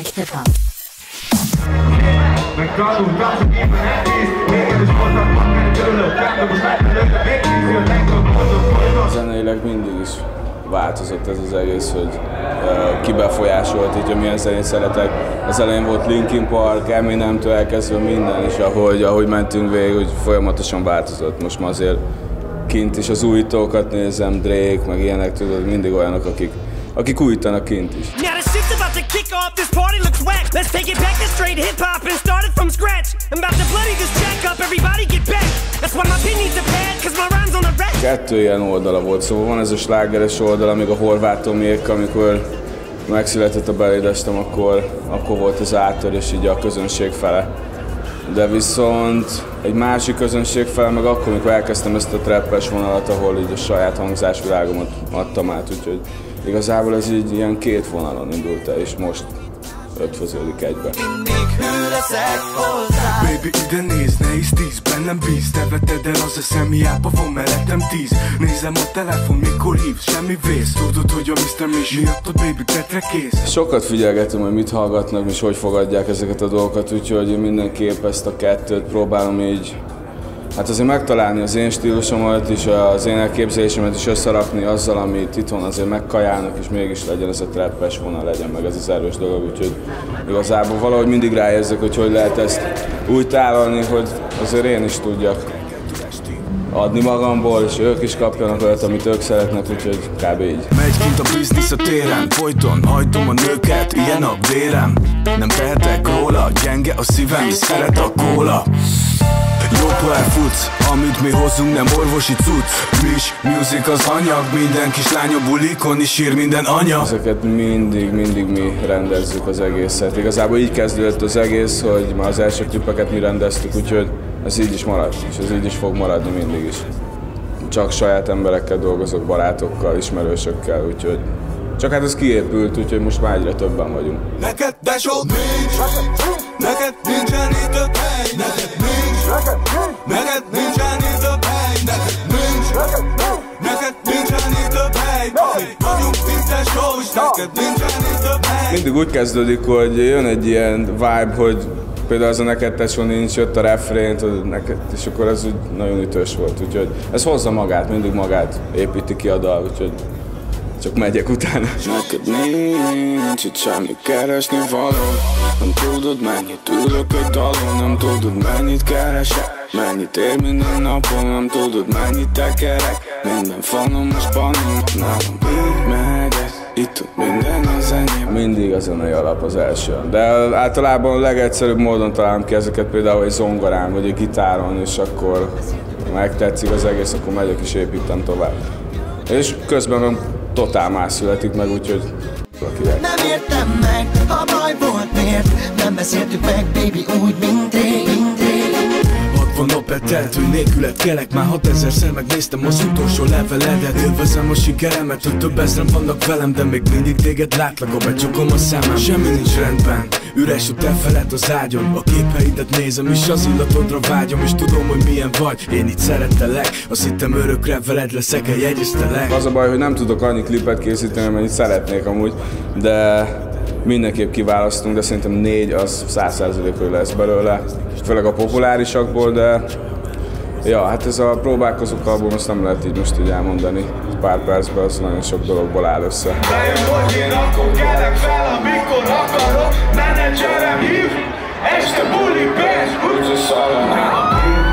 like hip-hop. Zeneileg mindig is változott ez az egész, hogy ki befolyásolt, így, hogy milyen zenét szeretek. Az elején volt Linkin Park, Eminemtől elkezdve minden, és ahogy mentünk végig, hogy folyamatosan változott. Most már azért kint is az újítókat nézem, Drake, meg ilyenek, tudod, mindig olyanok, akik újítanak kint is. Kettő ilyen oldala volt, szóval van ez a slágeres oldala, még a Horváth Tomiék, amikor megszületett a Belédestem, akkor volt az áttörés így a közönség fele. De viszont egy másik közönség fele meg akkor, amikor elkezdtem ezt a trappes vonalat, ahol így a saját hangzásvilágomat adtam át, úgyhogy igazából ez így ilyen két vonalon indult el, és most ötvöződik egybe. Baby, ide nézd, ne is tíz, bennem bíz. Te veted el az eszem, hiába van mellettem 10. Nézem a telefon, mikor hívsz, semmi vész. Tudod, hogy a Mr. Miss miattad, baby, tetre kész. Sokat figyelgetem, hogy mit hallgatnak, és hogy fogadják ezeket a dolgokat, úgyhogy én mindenképp ezt a kettőt próbálom így, hát azért megtalálni az én stílusomat és az én elképzelésemet is összerakni azzal, amit itthon azért megkajálnak, és mégis legyen ez a trappes vonal, legyen meg ez az erős dolog, úgyhogy igazából valahogy mindig ráérzek, hogy lehet ezt úgy tálalni, hogy azért én is tudjak adni magamból, és ők is kapjanak olyat, amit ők szeretnek, úgyhogy kb. Így. Megy kint a biznisz a téren, folyton hajtom a nőket, ilyen a vérem. Nem tehetek róla, gyenge a szívem, szeret a kóla. Jobb, ha elfutsz, amit mi hozunk, nem orvosi cucc. Miss Music az anyag, minden kislány a bulikon is ír minden anya. Ezeket mindig mi rendezzük az egészet. Igazából így kezdődött az egész, hogy már az első klipeket mi rendeztük, úgyhogy ez így is marad, és ez így is fog maradni mindig is. Csak saját emberekkel dolgozok, barátokkal, ismerősökkel, úgyhogy csak hát ez kiépült, úgyhogy most már egyre többen vagyunk. Neked tesó nincs, neked nincsen itt a hely, neked nincs, neked nincsen itt a hely, neked nincs, neked nincsen itt a hely, vagyunk itt tesó, és neked nincsen itt a hely. Mindig úgy kezdődik, hogy jön egy ilyen vibe, hogy például az a neked tesó nincs, jött a refrént, neked, és akkor ez úgy nagyon ütős volt, úgyhogy ez hozza magát, mindig magát építi ki a dal, úgyhogy csak megyek utána. Neked nincs itt semmi keresni való. Nem tudod mennyit ülök egy dalon, nem tudod mennyit keresek, mennyit ér minden napon, nem tudod mennyit tekerek. Minden fanom most panom, nálam így megyek, itt minden az enyém. Mindig a zenei alap az első, de általában a legegyszerűbb módon találom ki ezeket, például egy zongorán vagy egy gitáron, és akkor megtetszik az egész, akkor megyek és építem tovább. És közben totál más születik meg, úgyhogy valakivel. Nem értem meg, a baj volt miért nem beszéltük meg, baby, úgy, mint rég. 60 nap eltelt, hogy nélkület kelek. Már 6000-szer megnéztem az utolsó leveledet. Élvezem a sikeremet, hogy több ezren vannak velem, de még mindig téged látlak, ha becsukom a szemem. Semmi nincs rendben, üres a te felett az ágyon. A képeidet nézem, és az illatodra vágyom, és tudom, hogy milyen vagy. Én itt szerettelek, azt hittem örökre veled leszek, eljegyeztelek. Az a baj, hogy nem tudok annyi klipet készíteni, amennyit szeretnék amúgy, de mindenképp kiválasztunk, de szerintem 4 az 100%-ig lesz belőle, főleg a populárisakból, de ja, hát ez a próbálkozók album, azt nem lehet így most így elmondani pár percben, az nagyon sok dologból áll össze. Bejön, hogy én akkor kelek fel, amikor akarok, menedzserem hív, este buli pénz, úgyse szalonál.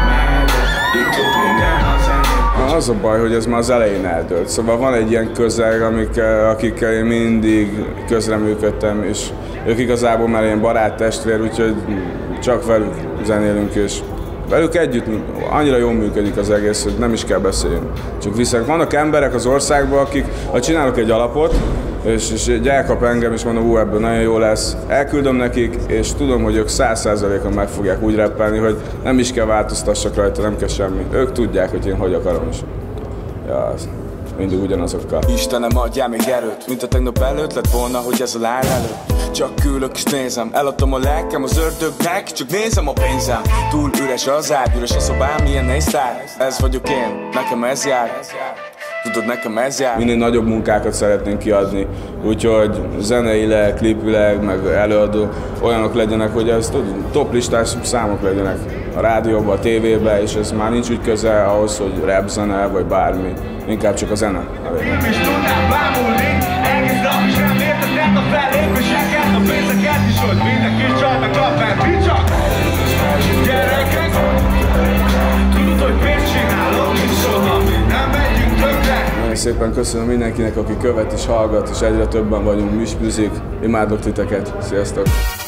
Az a baj, hogy ez már az elején eldőlt, szóval van egy ilyen közeg, akikkel én mindig közreműködtem, és ők igazából már ilyen barát-testvér, úgyhogy csak velük zenélünk, és velük együtt annyira jól működik az egész, hogy nem is kell beszéljünk. Csak viszont vannak emberek az országban, akik, ha csinálok egy alapot, és egy elkap engem, és mondom, ebből nagyon jó lesz, elküldöm nekik, és tudom, hogy ők 100%-on meg fogják úgy rappelni, hogy nem is kell változtassak rajta, nem kell semmi. Ők tudják, hogy én hogy akarom is. Ja, mindig ugyanazokkal. Istenem, adjál még erőt, mint a tegnap előtt lett volna, hogy ez a lány előtt. Csak külök és nézem, eladtam a lelkem az ördögnek, csak nézem a pénzem. Túl üres az ágy, üres a szobám, milyen nehéz tár. Ez vagyok én, nekem ez jár. Tudod, nekem ez jár. Minél nagyobb munkákat szeretnénk kiadni, úgyhogy zeneileg, klipileg, meg előadó olyanok legyenek, hogy ez top listás számok legyenek a rádióban, a tévében, és ez már nincs úgy közel ahhoz, hogy rap zene vagy bármi, inkább csak a zene. Film is tudnám bámulni, egész nap is nem értetett a fellépéseket, a pénzeket is, hogy mindenki csalnak a felbicsak. Gyerekek, tudod, hogy pénzt csinálok, és soha nem megyünk tönkre. Nagyon szépen köszönöm mindenkinek, aki követ és hallgat, és egyre többen vagyunk, Mismuzik. Imádok titeket, sziasztok!